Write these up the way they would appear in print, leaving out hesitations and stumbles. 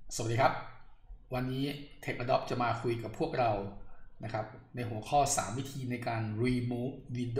สวัสดีครับวันนี้ Tech Adopt จะมาคุยกับพวกเรานะครับในหัวข้อ 3 วิธีในการ remove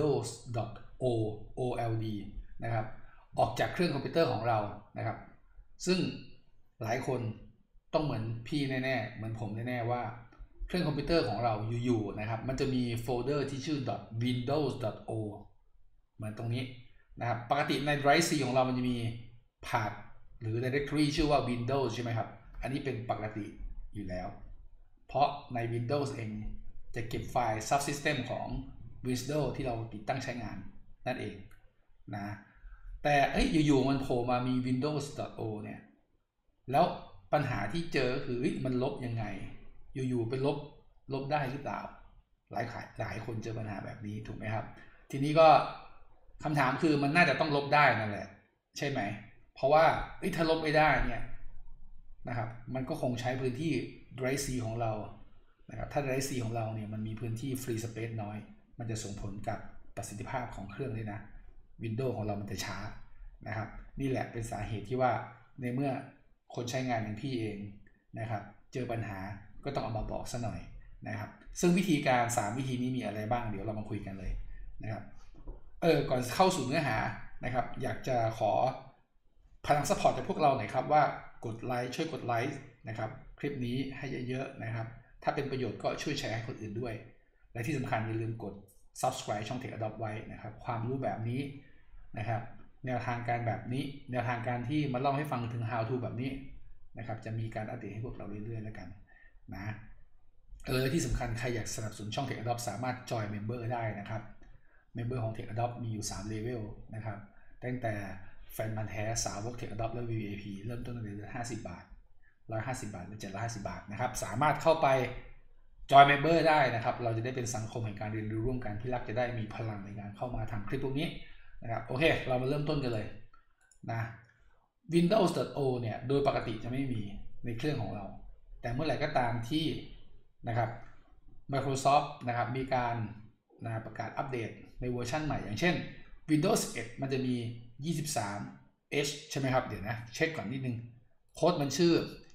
windows.old นะครับออกจากเครื่องคอมพิวเตอร์ของเรานะครับซึ่งหลายคนต้องเหมือนพี่แน่ๆเหมือนผมแน่ๆว่าเครื่องคอมพิวเตอร์ของเราอยู่ๆนะครับมันจะมีโฟลเดอร์ที่ชื่อ windows.o เหมือนตรงนี้นะครับปกติใน Drive C ของเรามันจะมี path หรือ directory ชื่อว่า Windows ใช่ไหมครับอันนี้เป็นปกติอยู่แล้วเพราะใน Windows เองจะเก็บไฟล์ subsystem ของ Windows ที่เราติดตั้งใช้งานนั่นเองนะแต่อยู่ๆมันโผล่มามี Windows.o เนี่ยแล้วปัญหาที่เจอคือมันลบยังไงอยู่ๆไปลบได้หรือเปล่าหลายคนเจอปัญหาแบบนี้ถูกไหมครับทีนี้ก็คำถามคือมันน่าจะต้องลบได้นั่นแหละใช่ไหมเพราะว่าถ้าลบไม่ได้เนี่ยนะครับมันก็คงใช้พื้นที่ Drive C ของเรานะครับถ้า Drive C ของเราเนี่ยมันมีพื้นที่ Free Space น้อยมันจะส่งผลกับประสิทธิภาพของเครื่องด้วยนะ Windows ของเรามันจะช้านะครับนี่แหละเป็นสาเหตุที่ว่าในเมื่อคนใช้งานอย่างพี่เองนะครับเจอปัญหาก็ต้องเอามาบอกซะหน่อยนะครับซึ่งวิธีการ3วิธีนี้มีอะไรบ้างเดี๋ยวเรามาคุยกันเลยนะครับก่อนเข้าสู่เนื้อหานะครับอยากจะขอพลังซัพพอร์ตจากพวกเราหน่อยครับว่ากดไลค์ช่วยกดไลค์นะครับคลิปนี้ให้เยอะๆนะครับถ้าเป็นประโยชน์ก็ช่วยแชร์ให้คนอื่นด้วยและที่สำคัญอย่าลืมกด subscribe ช่อง Tech Adopt ไว้นะครับความรู้แบบนี้นะครับแนวทางการแบบนี้แนวทางการที่มาเล่าให้ฟังถึง how to แบบนี้นะครับจะมีการอัปเดตให้พวกเราเรื่อยๆแล้วกันนะที่สำคัญใครอยากสนับสนุนช่อง Tech Adopt สามารถจอยเมมเบอร์ได้นะครับเมมเบอร์ของ Tech Adopt มีอยู่3เลเวลนะครับตั้งแต่แฟนพันธุ์แท้สาวก Tech Adopt และ VIP เริ่มต้นตั้งแต่50 บาท150 บาทหรือ750 บาทนะครับสามารถเข้าไปจอยเมมเบอร์ได้นะครับเราจะได้เป็นสังคมแห่งการเรียนรู้ร่วมกันที่รักจะได้มีพลังในการเข้ามาทำคลิปพวกนี้นะครับโอเคเรามาเริ่มต้นกันเลยนะ Windows.o เนี่ยโดยปกติจะไม่มีในเครื่องของเราแต่เมื่อไหร่ก็ตามที่นะครับ Microsoft นะครับมีการประกาศอัปเดตในเวอร์ชันใหม่อย่างเช่น Windows 11 มันจะมี 23H ใช่ไหมครับเดี๋ยวนะเช็คก่อนนิดนึงโค้ดมันชื่อ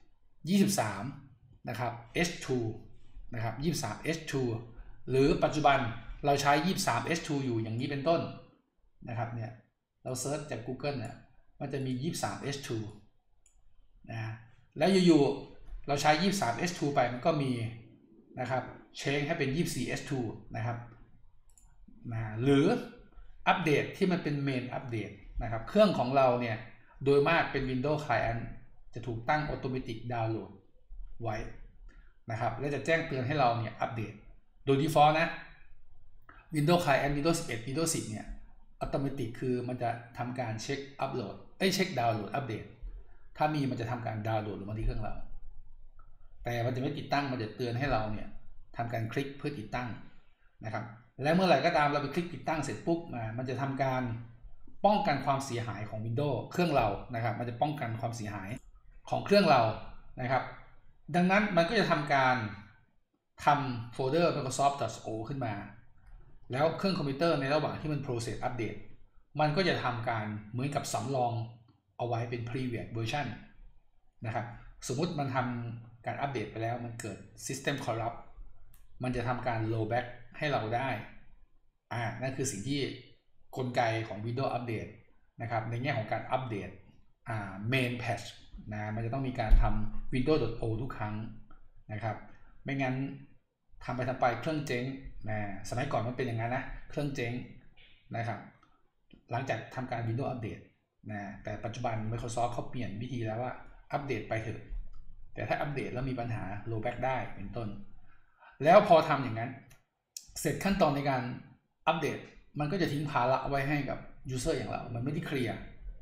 23 นะครับ H2 นะครับ 23H2 หรือปัจจุบันเราใช้ 23H2 อยู่อย่างนี้เป็นต้นนะครับเนี่ยเราเซิร์ชจาก Google เนี่ยมันจะมี 23H2 นะแล้วอยู่ๆเราใช้ 23H2 ไปมันก็มีนะครับเชงให้เป็น 24H2 นะครับหรืออัปเดตที่มันเป็นเมนอัปเดตนะครับเครื่องของเราเนี่ยโดยมากเป็น Windows Client จะถูกตั้ง Automatic Download ไว้นะครับและจะแจ้งเตือนให้เราเนี่ยอัปเดตโดย default นะ Windows Client Windows 11 Windows 10เนี่ย Automatic คือมันจะทำการเช็คอัปโหลดเช็คดาวน์โหลดอัปเดตถ้ามีมันจะทำการดาวน์โหลดลงมาที่เครื่องเราแต่มันจะไม่ติดตั้งมันจะเตือนให้เราเนี่ยทำการคลิกเพื่อติดตั้งนะครับและเมื่อไหร่ก็ตามเราไปคลิกติดตั้งเสร็จปุ๊บมันจะทำการป้องกันความเสียหายของ Windows เครื่องเรานะครับมันจะป้องกันความเสียหายของเครื่องเรานะครับดังนั้นมันก็จะทำการทำโฟลเดอร์ Microsoft.o ขึ้นมาแล้วเครื่องคอมพิวเตอร์ในระหว่างที่มัน process อัปเดตมันก็จะทำการเหมือนกับสำรองเอาไว้เป็น previous version นะครับสมมุติมันทำการอัปเดตไปแล้วมันเกิด system corrupt มันจะทำการ rollback ให้เราได้นั่นคือสิ่งที่กลไกของ Windows Update นะครับในแง่ของการอัปเดตmain patch นะมันจะต้องมีการทำ Windows.o ทุกครั้งนะครับไม่งั้นทำไปเครื่องเจ๊งนะสมัยก่อนมันเป็นอย่างนั้นนะเครื่องเจ๊งนะครับหลังจากทำการ Windows Update นะแต่ปัจจุบัน Microsoft เขาเปลี่ยนวิธีแล้วว่าอัปเดตไปเถอะแต่ถ้าอัปเดตแล้วมีปัญหา rollback ได้เป็นต้นแล้วพอทำอย่างนั้นเสร็จขั้นตอนในการอัปเดตมันก็จะทิ้งภาระไว้ให้กับ user อย่างเรามันไม่ได้เคลียร์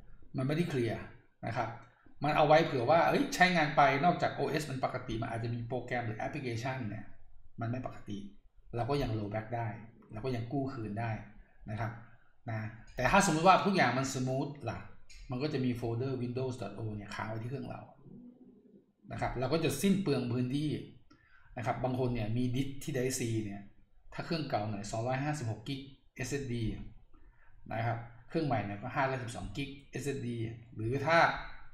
นะครับมันเอาไว้เผื่อว่าใช้งานไปนอกจาก OS มันปกติมันอาจจะมีโปรแกรมหรือแอปพลิเคชันเนี่ยมันไม่ปกติเราก็ยัง rollback ได้เราก็ยังกู้คืนได้นะครับแต่ถ้าสมมติว่าทุกอย่างมันสมูทล่ะมันก็จะมีโฟลเดอร์ windows.o เนี่ยค้างไว้ที่เครื่องเรานะครับเราก็จะสิ้นเปลืองพื้นที่นะครับบางคนเนี่ยมีดิสที่ไดซีเนี่ยถ้าเครื่องเก่าหน่อย256กิก SSD นะครับเครื่องใหม่เนี่ยก็512กิก SSD หรือถ้า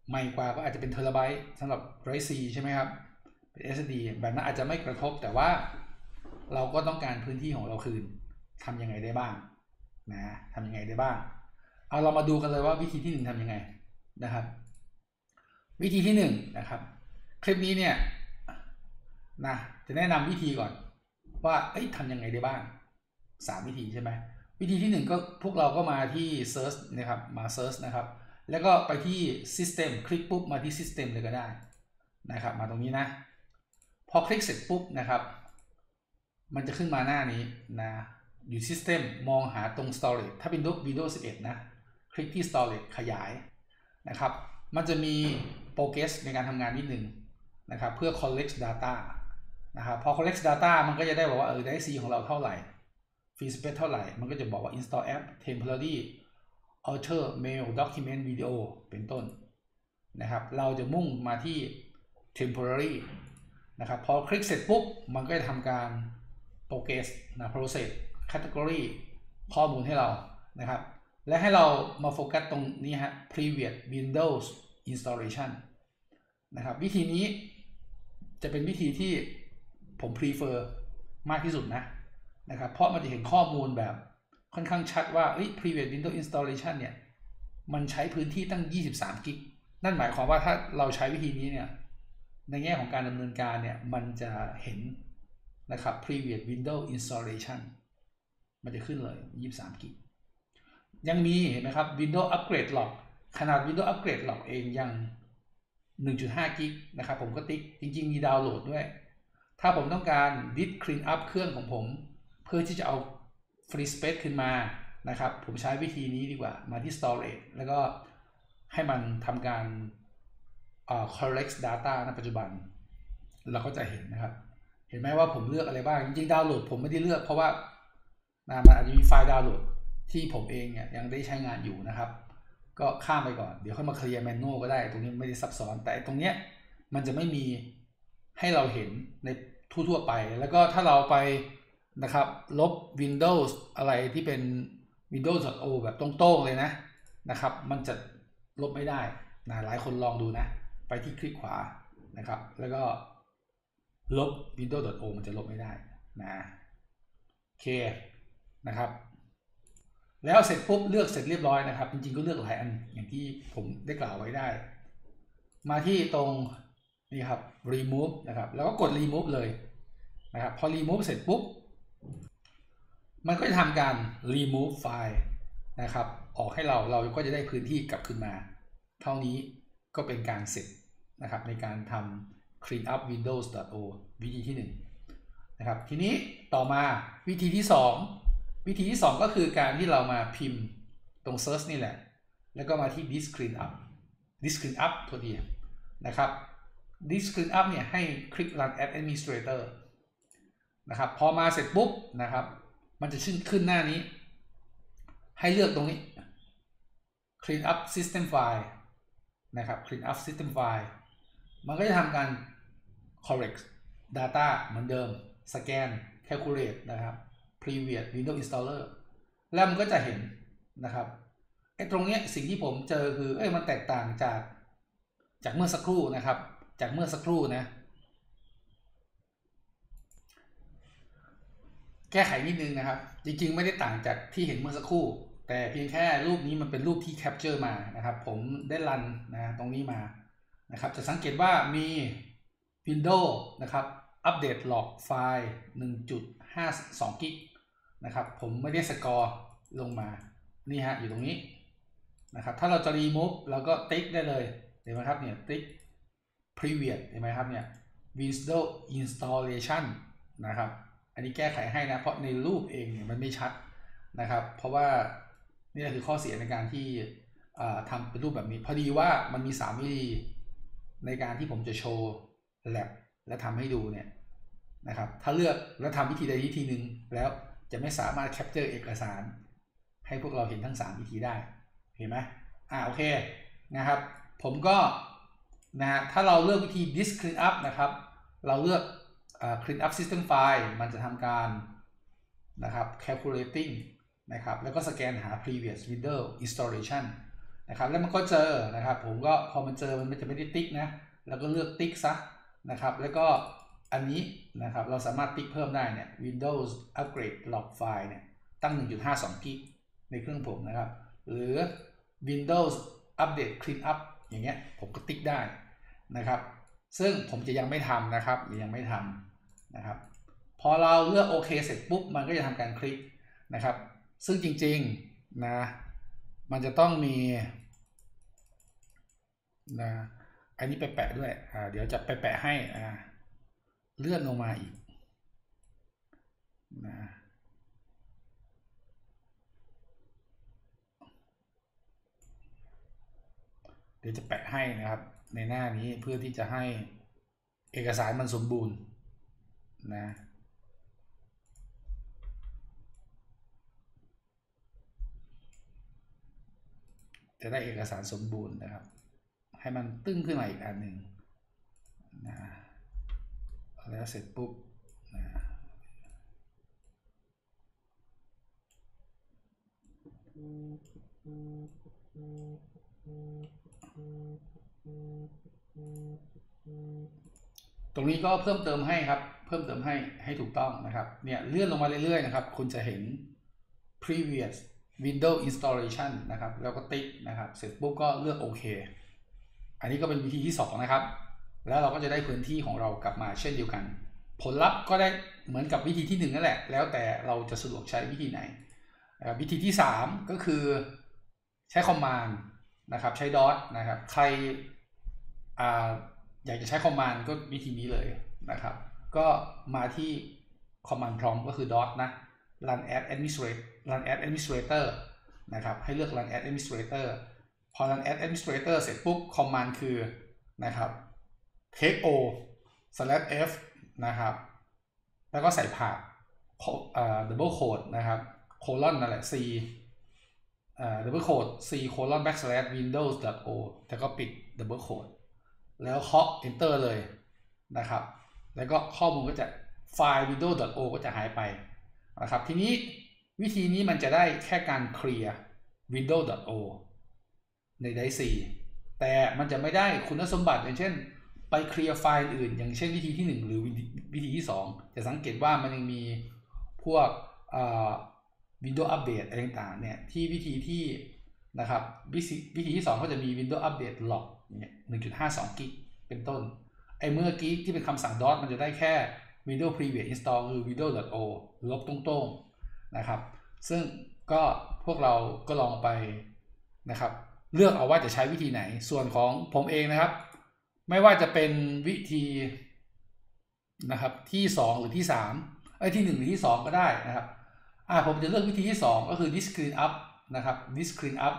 ใหม่กว่าก็อาจจะเป็นเทราไบต์สำหรับ Drive C ใช่ไหมครับเป็น SSD แบบนั้นอาจจะไม่กระทบแต่ว่าเราก็ต้องการพื้นที่ของเราคืนทำยังไงได้บ้างนะทำยังไงได้บ้างเอาเรามาดูกันเลยว่าวิธีที่1ทำยังไงนะครับวิธีที่1นะครับคลิปนี้เนี่ยนะจะแนะนำวิธีก่อนว่าทำยังไงได้บ้าง3วิธีใช่ไหมวิธีที่1ก็พวกเราก็มาที่ Search นะครับมา Search นะครับแล้วก็ไปที่ System คลิกปุ๊บมาที่ System เลยก็ได้นะครับมาตรงนี้นะพอคลิกเสร็จปุ๊บนะครับมันจะขึ้นมาหน้านี้นะอยู่ System มองหาตรง Storage ถ้าเป็นWindows 11นะคลิกที่ Storage ขยายนะครับมันจะมี Progress ในการทำงานนิดนึงนะครับเพื่อ collect data นะครับพอ collect data มันก็จะได้บอกว่าได้ C ของเราเท่าไหร่ free space เท่าไหร่มันก็จะบอกว่า install app temporary alter mail document video เป็นต้นนะครับเราจะมุ่งมาที่ temporary นะครับพอคลิกเสร็จปุ๊บมันก็จะทำการ progress นะ process category ข้อมูลให้เรานะครับและให้เรามาโฟกัสตรงนี้ฮะ previous Windows installation นะครับวิธีนี้จะเป็นวิธีที่ผม prefer มากที่สุดนะครับเพราะมันจะเห็นข้อมูลแบบค่อนข้างชัดว่า previous Windows installation เนี่ยมันใช้พื้นที่ตั้ง23 กิกนั่นหมายความว่าถ้าเราใช้วิธีนี้เนี่ยในแง่ของการดำเนินการเนี่ยมันจะเห็นนะครับ previous Windows installation มันจะขึ้นเลย23 กิกยังมีเห็นไหมครับ Windows Upgrade Log ขนาด Windows Upgrade Log เองยัง 1.5 กิกนะครับผมก็ติ๊กจริงๆมีดาวน์โหลดด้วยถ้าผมต้องการ Disk Clean Up เครื่องของผมเพื่อที่จะเอา Free Space ขึ้นมานะครับผมใช้วิธีนี้ดีกว่ามาที่ Storage แล้วก็ให้มันทำการcollect data ณ ปัจจุบันเราก็จะเห็นนะครับเห็นไหมว่าผมเลือกอะไรบ้างจริงๆดาวน์โหลดผมไม่ได้เลือกเพราะว่ามันอาจจะมีไฟล์ดาวน์โหลดที่ผมเองเนี่ยยังได้ใช้งานอยู่นะครับก็ข้ามไปก่อนเดี๋ยวค่อยมาเคลียร์แมนนวลก็ได้ตรงนี้ไม่ได้ซับซ้อนแต่ตรงเนี้ยมันจะไม่มีให้เราเห็นในทั่วไปแล้วก็ถ้าเราไปนะครับลบ Windows อะไรที่เป็น Windows.o แบบตรงๆเลยนะครับมันจะลบไม่ได้นะหลายคนลองดูนะไปที่คลิกขวานะครับแล้วก็ลบ Windows.o มันจะลบไม่ได้นะโอเคนะครับแล้วเสร็จปุ๊บเลือกเสร็จเรียบร้อยนะครับจริงๆก็เลือกหลายอันอย่างที่ผมได้กล่าวไว้ได้มาที่ตรงนี่ครับ remove นะครับแล้วก็กด remove เลยนะครับพอ remove เสร็จปุ๊บมันก็จะทำการ remove ไฟล์นะครับออกให้เราก็จะได้พื้นที่กลับขึ้นมาเท่านี้ก็เป็นการเสร็จนะครับในการทำ clean up windows.o วิธีที่1นะครับทีนี้ต่อมาวิธีที่2ก็คือการที่เรามาพิมพ์ตรง search นี่แหละแล้วก็มาที่ disk clean up ตัวเดียวนะครับ disk clean up เนี่ยให้คลิก run as administrator นะครับพอมาเสร็จปุ๊บนะครับมันจะขึ้นหน้านี้ให้เลือกตรงนี้ clean up system file นะครับ clean up system file มันก็จะทำการ correct data เหมือนเดิมสแกน calculate นะครับ previous Windows installer แล้วมันก็จะเห็นนะครับตรงนี้สิ่งที่ผมเจอคือมันแตกต่างจากเมื่อสักครู่นะครับจากเมื่อสักครู่นะแก้ไขนิดนึงนะครับจริงๆไม่ได้ต่างจากที่เห็นเมื่อสักครู่แต่เพียงแค่รูปนี้มันเป็นรูปที่แคปเจอร์มานะครับผมได้รันนะตรงนี้มานะครับจะสังเกตว่ามี Windows นะครับอัปเดต log ไฟล์ 1.52 กิกนะครับผมไม่ได้สกอร์ลงมานี่ฮะอยู่ตรงนี้นะครับถ้าเราจะ remove เราก็ติ๊กได้เลยเห็นไหมครับเนี่ยติ๊ก previous เห็นไหมครับเนี่ย Windows installation นะครับอันนี้แก้ไขให้นะเพราะในรูปเองเนี่ยมันไม่ชัดนะครับเพราะว่านี่คือข้อเสียในการที่ทำเป็นรูปแบบนี้พอดีว่ามันมี3วิธีในการที่ผมจะโชว์ lab และทำให้ดูเนี่ยนะครับถ้าเลือกแล้วทำวิธีใดวิธีหนึ่งแล้วจะไม่สามารถแคปเจอร์เอกสารให้พวกเราเห็นทั้ง3วิธีได้เห็นไหมโอเคนะครับผมก็ถ้าเราเลือกวิธี disk clean up นะครับเราเลือกclean up system file มันจะทำการนะครับ calculating นะครับแล้วก็สแกนหา previous Windows installation นะครับแล้วมันก็เจอนะครับผมก็พอมันเจอมันจะไม่ได้ติ๊กนะแล้วก็เลือกติ๊กซะนะครับแล้วก็อันนี้นะครับเราสามารถติ๊กเพิ่มได้เนี่ย Windows Upgrade Log File เนี่ยตั้ง 1.52 กิกในเครื่องผมนะครับหรือ Windows Update Cleanup อย่างเงี้ยผมก็ติ๊กได้นะครับซึ่งผมจะยังไม่ทำนะครับยังไม่ทำนะครับพอเราเลือกโอเคเสร็จปุ๊บมันก็จะทำการคลิกนะครับซึ่งจริงๆนะมันจะต้องมีนะอันนี้ไปแปะด้วยเดี๋ยวจะไปแปะให้เลื่อนลงมาอีกนะเดี๋ยวจะแปะให้นะครับในหน้านี้เพื่อที่จะให้เอกสารมันสมบูรณ์นะจะได้เอกสารสมบูรณ์นะครับให้มันตึ้งขึ้นมาอีกอันหนึ่งนะแล้วเสร็จปุ๊บนะตรงนี้ก็เพิ่มเติมให้ครับเพิ่มเติมให้ถูกต้องนะครับเนี่ยเลื่อนลงมาเรื่อยๆนะครับคุณจะเห็น previous Windows installation นะครับแล้วก็ติ๊กนะครับเสร็จปุ๊บก็เลือกโอเคอันนี้ก็เป็นวิธีที่2นะครับแล้วเราก็จะได้พื้นที่ของเรากลับมาเช่นเดียวกันผลลัพธ์ก็ได้เหมือนกับวิธีที่1นั่นแหละแล้วแต่เราจะสะดวกใช้วิธีไหนวิธีที่3ก็คือใช้คอมมานด์นะครับใช้ DOS นะครับใครอยากจะใช้คอมมานด์ก็วิธีนี้เลยนะครับก็มาที่คอมมานด์พร้อมก็คือ DOS นะ run as administrator นะครับให้เลือก run as administrator พอ run as administrator เสร็จปุ๊บคอมมานด์คือนะครับ take o /f นะครับแล้วก็ใส่ผ่านdouble quote นะครับ colon นั่นแหละ c double quote c colon backslash windows.o แล้วก็ปิด double quote แล้วเคาะ enter เลยนะครับแล้วก็ข้อมูลก็จะไฟล์ windows.o ก็จะหายไปนะครับทีนี้วิธีนี้มันจะได้แค่การเคลียร์ windows.o ในไดร์ 4แต่มันจะไม่ได้คุณสมบัติอย่างเช่นไปเคลียร์ไฟล์อื่นอย่างเช่นวิธีที่1หรือวิธีที่2จะสังเกตว่ามันยังมีพวกWindows Update อะไรต่างๆเนี่ยที่วิธีที่นะครับวิธีที่2ก็จะมี Windows Update Log เนี่ย 1.52 กิกเป็นต้นไอ้เมื่อกี้ที่เป็นคำสั่ง DOS มันจะได้แค่ Windows Previous Install คือ windows.o ลบตรงๆนะครับซึ่งก็พวกเราก็ลองไปนะครับเลือกเอาว่าจะใช้วิธีไหนส่วนของผมเองนะครับไม่ว่าจะเป็นวิธีนะครับที่2หรือที่3ที่1หรือที่2ก็ได้นะครับผมจะเลือกวิธีที่2ก็คือ disk clean up นะครับ disk clean up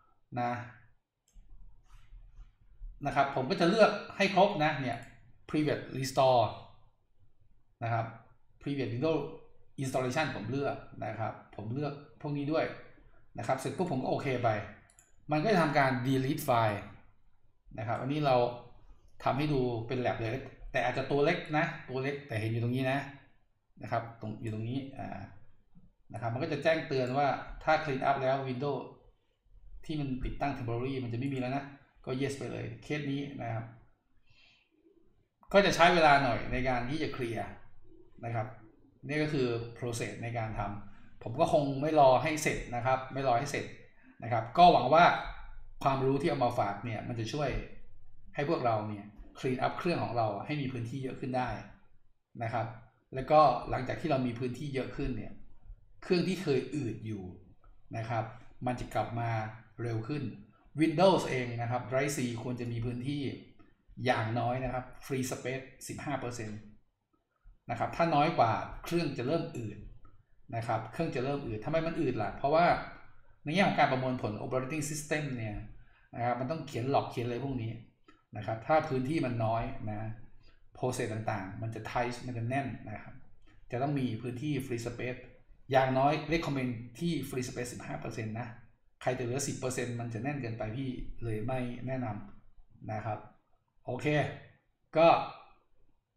นะครับผมก็จะเลือกให้ครบนะเนี่ย previous restore นะครับ previous Windows installation ผมเลือกนะครับผมเลือกพวกนี้ด้วยนะครับเสร็จปุ๊บผมก็โอเคไปมันก็จะทำการ delete ไฟล์นะครับอันนี้เราทำให้ดูเป็นแลบเลยแต่อาจจะตัวเล็กนะตัวเล็กแต่เห็นอยู่ตรงนี้นะครับอยู่ตรงนี้นะครับมันก็จะแจ้งเตือนว่าถ้า clean up แล้ว Windows ที่มันติดตั้ง temporary มันจะไม่มีแล้วนะก็ yes ไปเลยเคสนี้นะครับก็จะใช้เวลาหน่อยในการที่จะเคลียร์นะครับนี่ก็คือ process ในการทำผมก็คงไม่รอให้เสร็จนะครับไม่รอให้เสร็จนะครับก็หวังว่าความรู้ที่เอามาฝากเนี่ยมันจะช่วยให้พวกเราเนี่ย clean up เครื่องของเราให้มีพื้นที่เยอะขึ้นได้นะครับแล้วก็หลังจากที่เรามีพื้นที่เยอะขึ้นเนี่ยเครื่องที่เคยอืดอยู่นะครับมันจะกลับมาเร็วขึ้น Windows เองนะครับ Drive C ควรจะมีพื้นที่อย่างน้อยนะครับ Free Space 15% นะครับถ้าน้อยกว่าเครื่องจะเริ่มอืดนะครับเครื่องจะเริ่มอืดทำไมมันอืดล่ะเพราะว่าในแง่ของการประมวลผล Operating System เนี่ยนะครับมันต้องเขียนหลอกเขียนอะไรพวกนี้นะครับถ้าพื้นที่มันน้อยนะโปรเซสต่างๆมันจะ tight มันจะแน่นนะครับจะต้องมีพื้นที่ Free Space อย่างน้อย recommend ที่ Free Space 15% นะใครจะเหลือ 10% มันจะแน่นเกินไปพี่เลยไม่แนะนำนะครับโอเคก็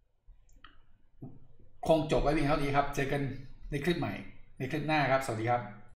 คงจบไว้เพียงเท่านี้ครับเจอกันในคลิปใหม่ในคลิปหน้าครับสวัสดีครับ